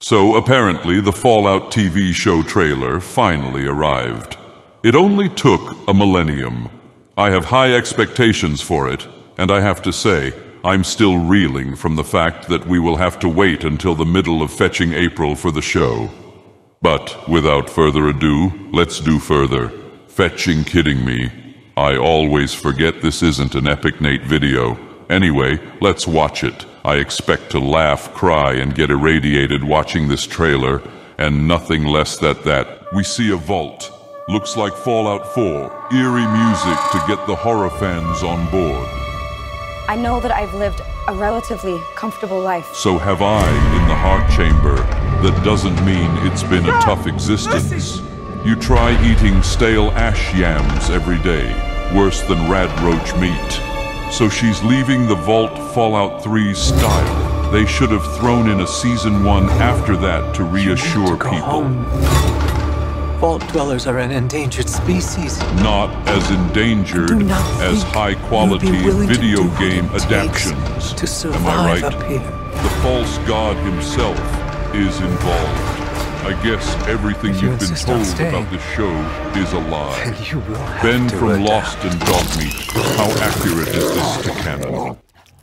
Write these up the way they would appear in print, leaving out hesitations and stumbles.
So apparently the Fallout TV show trailer finally arrived. It only took a millennium. I have high expectations for it, and I have to say, I'm still reeling from the fact that we will have to wait until the middle of fetching April for the show. But without further ado, let's do further. Fetching kidding me. I always forget this isn't an Epic Nate video. Anyway, let's watch it. I expect to laugh, cry, and get irradiated watching this trailer, and nothing less than that. We see a vault. Looks like Fallout 4. Eerie music to get the horror fans on board. I know that I've lived a relatively comfortable life. So have I in the heart chamber. That doesn't mean it's been a tough existence. You try eating stale ash yams every day, worse than radroach meat. So she's leaving the vault Fallout 3 style. They should have thrown in a Season 1 after that to reassure people. Vault dwellers are an endangered species. Not as endangered as high-quality video game adaptations. To survive Am I right? up here. The false god himself is involved. I guess everything you've been told about this show is a lie. And you will have Ben to from adapt. Lost and Dogmeat, how accurate is this to canon?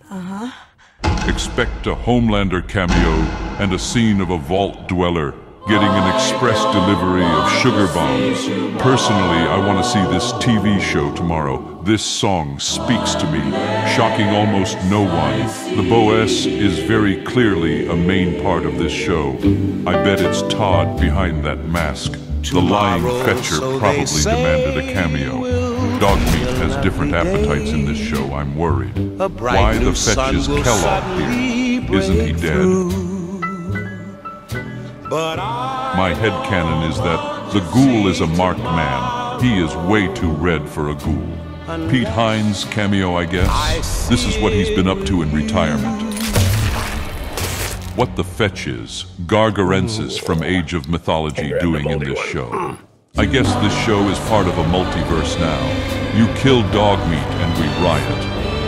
Expect a Homelander cameo and a scene of a vault dweller getting an express delivery of sugar bombs. Personally, I want to see this TV show tomorrow. This song speaks to me, shocking almost no one. The Boess is very clearly a main part of this show. I bet it's Todd behind that mask. The lying fetcher probably demanded a cameo. Dogmeat has different appetites in this show, I'm worried. Why the fetch is Kellogg here? Isn't he dead? My headcanon is that the ghoul is a marked man. He is way too red for a ghoul. Pete Hines cameo, I guess. This is what he's been up to in retirement. What the fetch is Gargarensis from Age of Mythology doing in this show. I guess this show is part of a multiverse now. You kill Dogmeat and we riot.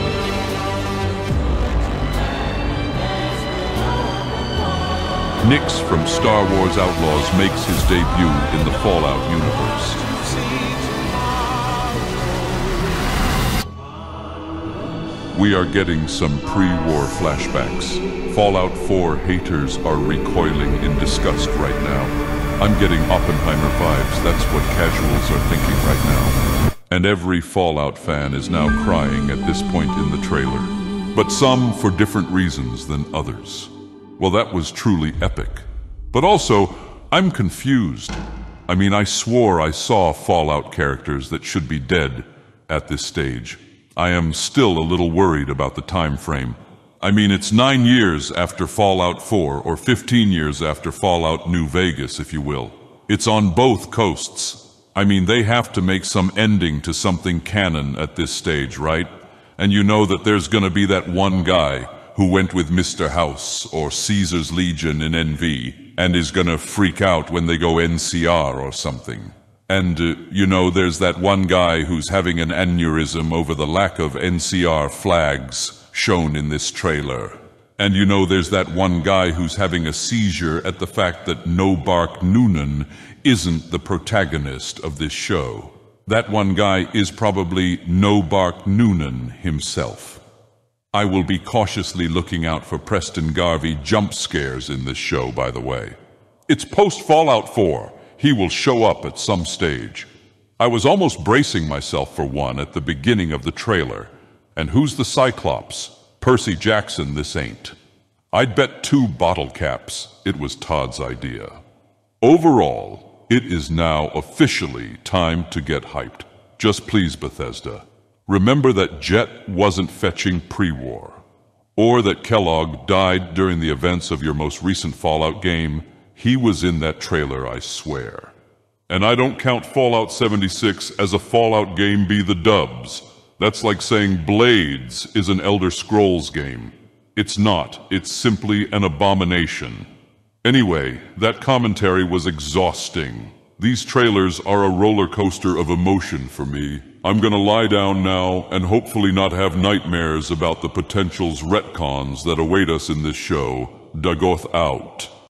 Nix from Star Wars Outlaws makes his debut in the Fallout universe. We are getting some pre-war flashbacks. Fallout 4 haters are recoiling in disgust right now. I'm getting Oppenheimer vibes, that's what casuals are thinking right now. And every Fallout fan is now crying at this point in the trailer. But some for different reasons than others. Well, that was truly epic. But also, I'm confused. I mean, I swore I saw Fallout characters that should be dead at this stage. I am still a little worried about the time frame. I mean, it's 9 years after Fallout 4, or 15 years after Fallout New Vegas, if you will. It's on both coasts. I mean, they have to make some ending to something canon at this stage, right? And you know that there's gonna be that one guy who went with Mr. House or Caesar's Legion in NV and is gonna freak out when they go NCR or something. And, you know, there's that one guy who's having an aneurysm over the lack of NCR flags shown in this trailer. And you know there's that one guy who's having a seizure at the fact that No Bark Noonan isn't the protagonist of this show. That one guy is probably No Bark Noonan himself. I will be cautiously looking out for Preston Garvey jump scares in this show, by the way. It's post-Fallout 4. He will show up at some stage. I was almost bracing myself for one at the beginning of the trailer. And who's the Cyclops? Percy Jackson this ain't. I'd bet 2 bottle caps it was Todd's idea. Overall, it is now officially time to get hyped. Just please, Bethesda. Remember that Jet wasn't fetching pre-war, or that Kellogg died during the events of your most recent Fallout game. He was in that trailer, I swear. And I don't count Fallout 76 as a Fallout game be the dubs. That's like saying Blades is an Elder Scrolls game. It's not, it's simply an abomination. Anyway, that commentary was exhausting. These trailers are a roller coaster of emotion for me. I'm gonna lie down now and hopefully not have nightmares about the potentials retcons that await us in this show. Dagoth out.